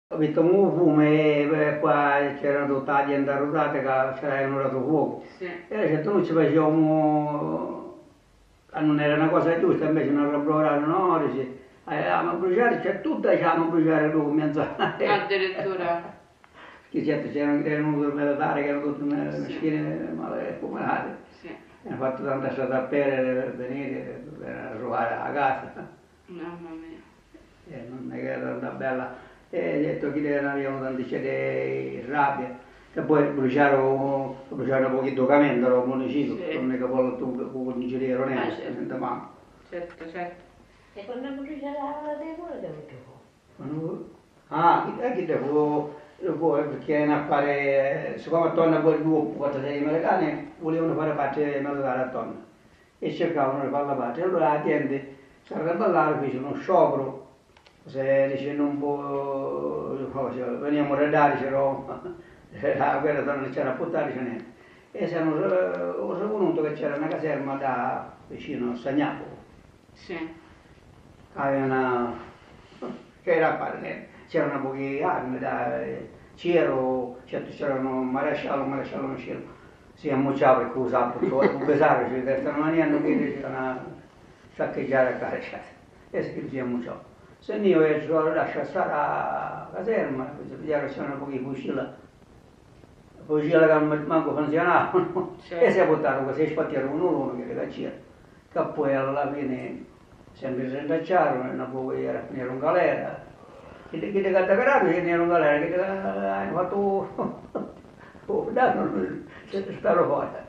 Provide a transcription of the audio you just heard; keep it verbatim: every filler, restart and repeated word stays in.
Ho visto un fumo e qua c'erano tutte le aziende arrotate che c'erano dato fuoco. Sì. E ho detto noi ci facevamo, non era una cosa giusta, invece non lavoravano, no, dice, andiamo a bruciare, cioè tutto lasciamo bruciare lui in mezzo a Addirittura. Che certo c'erano venuti il militare che erano tutte Sì. maschine male comunali. Sì. E hanno fatto tanta strada a per venire per trovare la casa. Mamma mia. E non è che era una bella. E ho detto che avevano tanti di rabbia. E poi bruciarono, bruciarono pochi documenti al municipio, Sì. non è che poi tu con il giro non Ah, è, certo. niente male. Certo, certo. E quando bruciava la devono devo Ah, e che devo, perché è un affare, siccome attorno a quel gruppo, quando sei americani, volevano fare parte militare attorno e cercavano di fare la parte. Allora la gente si arrabbiarono, fece uno sciopero, se dice non può, veniamo a redare, c'era la guerra, non c'era a buttare, c'è niente. E si hanno rivenuto che c'era una caserma da vicino a Sagnapo, Sì. aveva una, che era a fare niente. C'erano poche armi, da Ciero, certo c'erano un maresciallo, un maresciallo non c'era, si ammucciava perché usava per pesare, cioè questa mania non che c'era saccheggiare a casa, e si ammucciava. Se io ho lasciato stare a caserma, vedere che c'erano pochi fucili, fucili che manco funzionavano, Certo. e si buttarono così, spattirono uno l'uno che le c'era, che poi alla fine sempre si rintracciarono, e poi era finito in galera. Chi ti cattacarato che ero in galera, che ti hanno fatto un danno, sta roba.